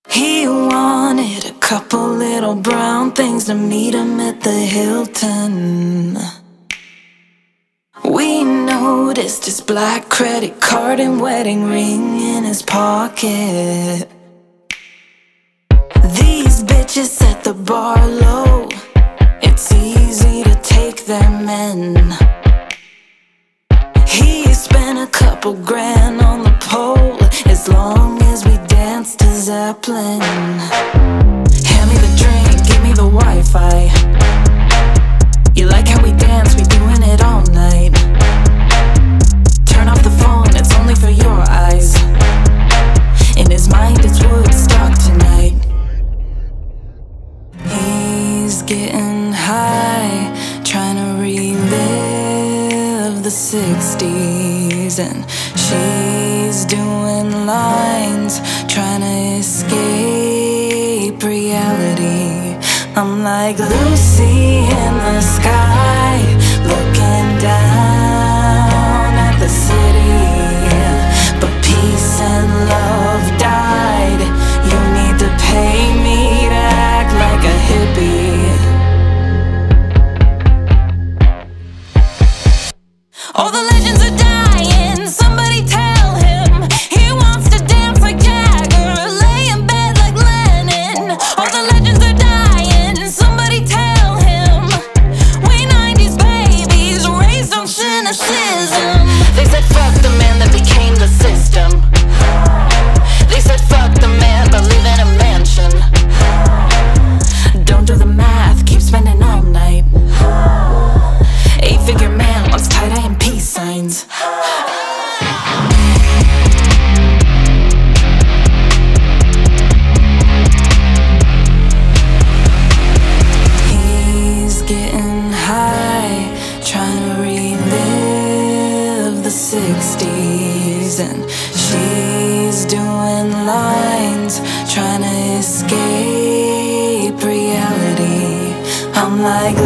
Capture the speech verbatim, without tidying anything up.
He wanted a couple little brown things to meet him at the Hilton. We noticed his black credit card and wedding ring in his pocket. These bitches set the bar low. It's easy to take their men. He spent a couple grand on the pole as long as we danced to Zeppelin. Hand me the drink, give me the Wi-Fi. You like how we dance, we doing it all night. Turn off the phone, it's only for your eyes. In his mind it's Woodstock tonight. He's getting high, trying to relive the sixties. And she's doing lines, trying to escape reality. I'm like Lucy in the sky, looking down at the city. But peace and love died. You need to pay me to act like a hippie. All the legends are dying, somebody tell him. He wants to dance like Jagger, lay in bed like Lennon. All the legends are dying, somebody tell him. We nineties babies, raised on cynicism. They said fuck the man that became the system. They said fuck the man but live in a mansion. Don't do the math, keep spending all night. Eight-figure man wants tie-dye and peace signs. He's getting high, trying to relive the sixties. And she's doing lines, trying to escape reality. I'm like